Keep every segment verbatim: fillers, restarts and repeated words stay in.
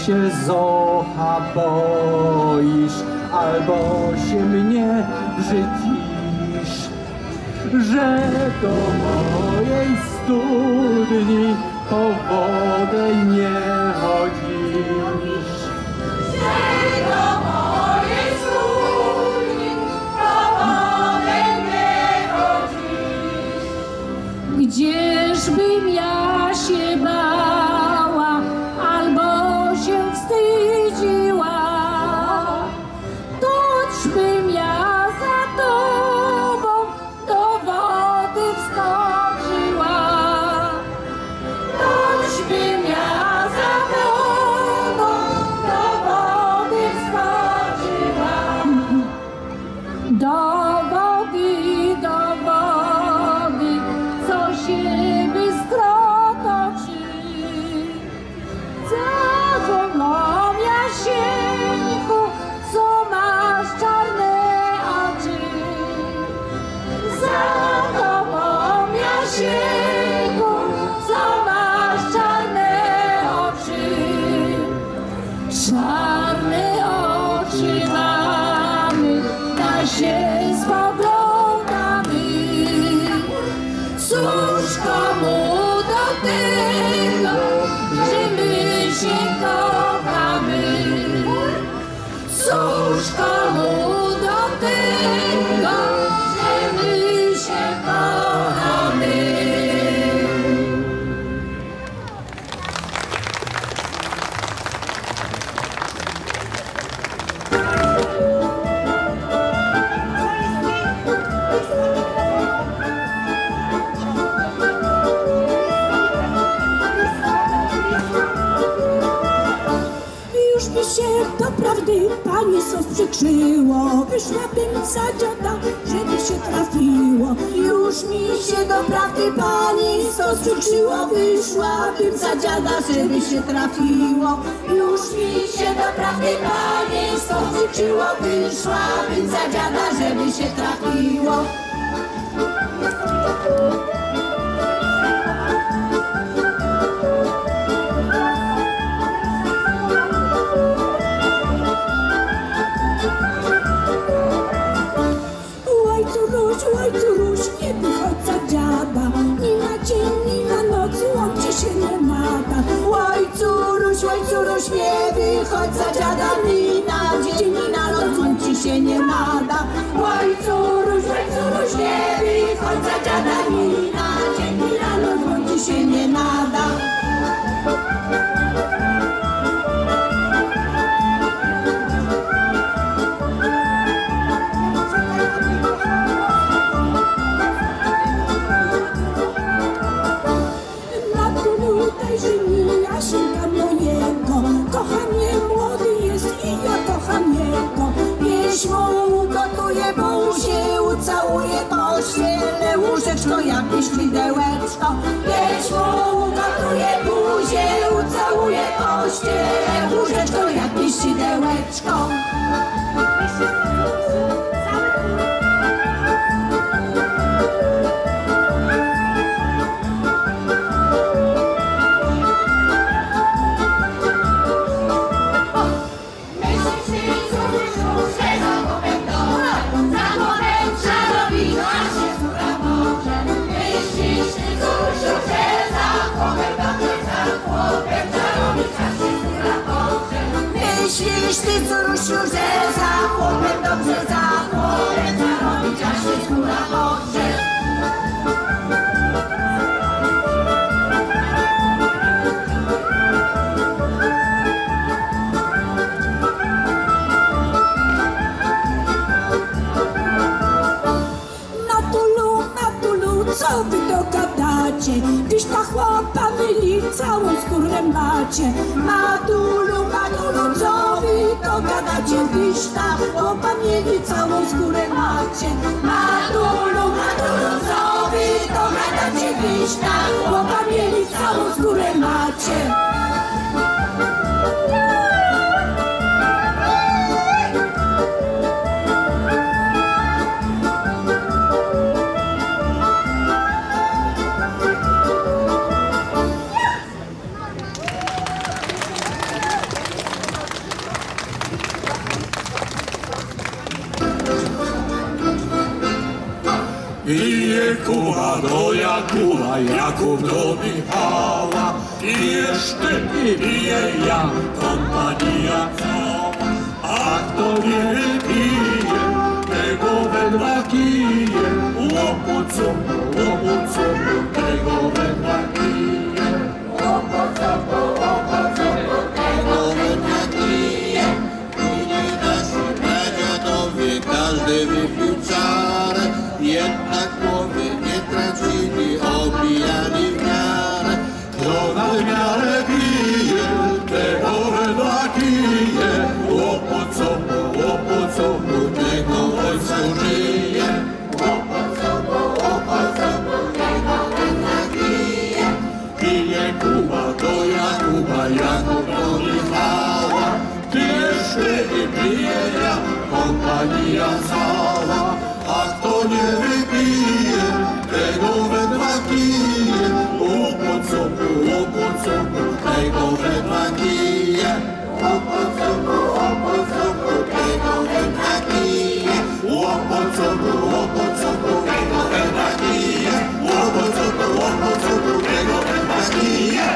się Zocha boisz, albo się mnie brzydzisz, że do mojej studni po wodę nie chodzisz. Że do mojej studni po wodę nie chodzisz. Gdzieżbym ja się bała, albo się wstydziła, toćbym ja za tobą do wody wskoczyła. Toćbym ja za tobą do wody wskoczyła. Do wody, do wody, co się bystro toczy. Za tobą, Jasieńku, co masz czarne oczy. Za tobą, Jasieńku, co masz czarne oczy. Czarne oczy mamy, na się spoglądamy. Cóż komu do tego, że my się kochamy? Cóż komu do tego, że my się kochamy? Już mi się doprawdy pani sprzykrzyło, wyszłabym za dziada, żeby się trafiło. Już mi się doprawdy pani sprzykrzyło, wyszłabym za dziada, żeby się trafiło. Już mi się doprawdy pani sprzykrzyło, wyszłabym za dziada, żeby się trafiło. Łajcuruś, nie wychodź za dziada, ni na dzień, ni na noc, on ci się nie nada. Łajcuruś, łajcuruś, nie wychodź za dziada, ni na dzień, ni na noc, on ci się nie nada. Łajcuruś, łajcuruś, nie wychodź za dziada, ni na dzień, ni na noc, on ci się nie nada. Jasieńka mojego, kocham mnie, młody jest i ja kocham jego. Pieś mu gotuje, buzię ucałuje, pościelę łóżeczko, jakieś świdełeczko. Pieś mu gotuje, buzię ucałuje, pościelę łóżeczko, jakieś świdełeczko. Myślisz ty, córusiu, że za chłopem dobrze, za chłopem zarobić, a się skóra podrze. Natulu, Natulu, co wy dogadacie? Gdyś ta chłopa myli, całą skórę macie. Matulu, Matulu, co wy dogadacie? Gdyś ta chłopa mieli, całą skórę macie. Matulu, Matulu, co wy dogadacie? Gdyś ta chłopa mieli, całą skórę macie. Pije Kuba do Jakuba, Jakub do Michała. Pijesz ty i piję ja, kompania cała. A kto nie wypije, tego we dwa kije. Łopoco, łopoco, tego we dwa kije. Łopoco, łopoco, tego we dwa kije. I nie da się Bradziadowi, każdy wypił czarę. Jednak głowy nie tracili, obijali w miarę. Kto na miarę pije, tego we dwa kije. Łopoco, łopoco, tego ojcu żyje. Łopoco, łopoco, tego we dwa kije. Pije Kuba do Jakuba, Jakub do Michała. Pijesz ty i piję ja, kompania cała. A kto nie wypije, tego we dwa kije. Łopoco, łopoco, tego we dwa kije. Łopoco, łopoco, tego we dwa kije. Łopoco, łopoco, tego we dwa kije. Łopoco, łopoco, tego we dwa kije.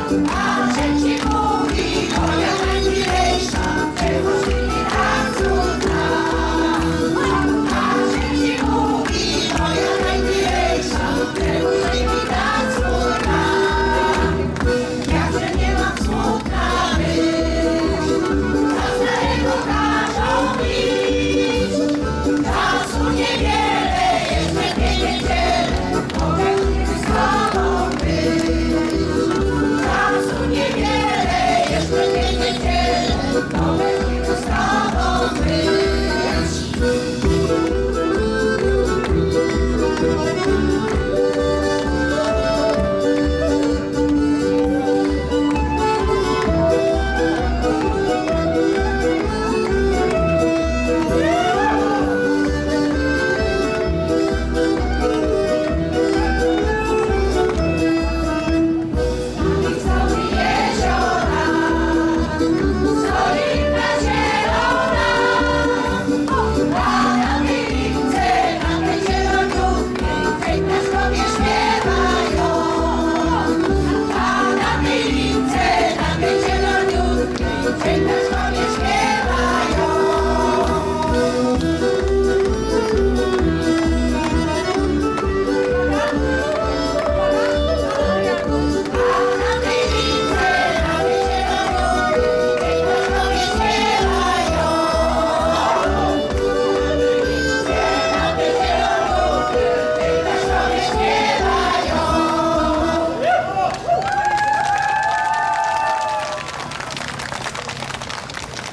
a że ci mówi moja najmilejsza, czego się nie raz cudna. A że ci mówi moja najmilejsza, czego się nie raz cudna. Jakże nie mam smutna być, za starego każą iść. Czasu niewiele, jeszcze dwie niedziele, mogę z tobą być. Czasu niewiele, jeszcze dwie niedziele, mogę z tobą być.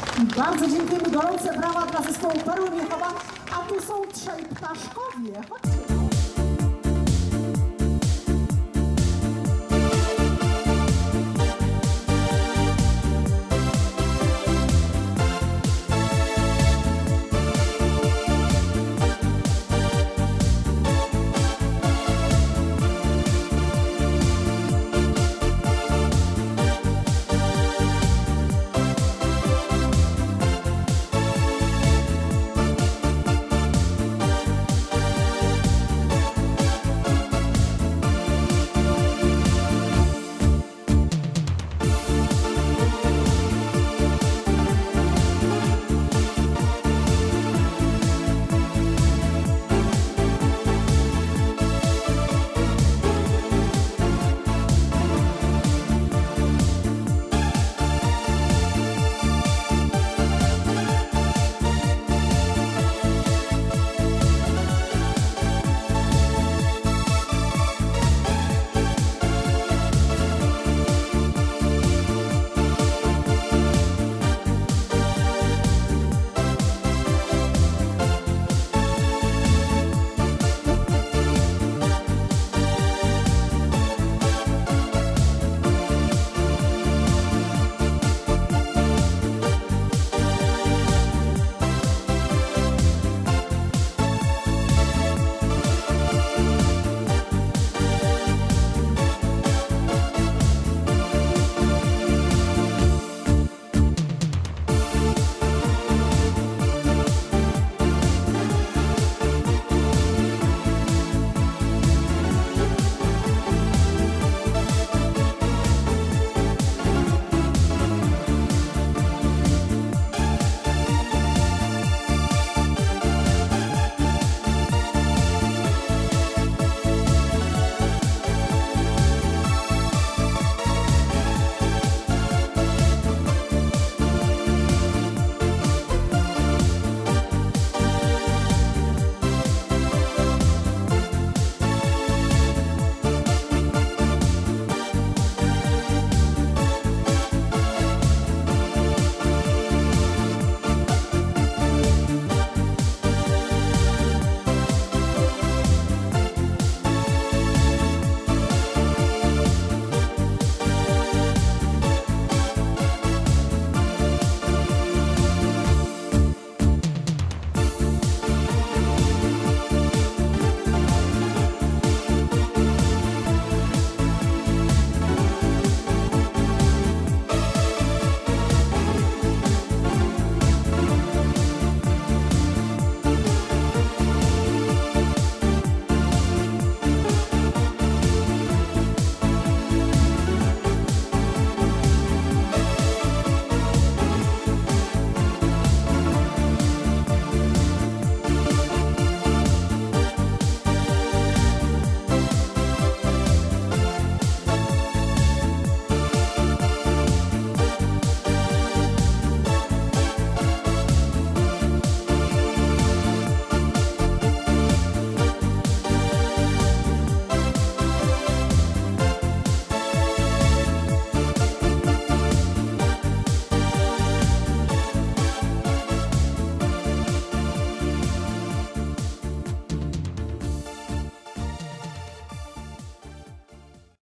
Bardzo dziękujemy, gorące brawa dla zespołu Perły Miechowa, a tu są trzej ptaszkowie. Chodź.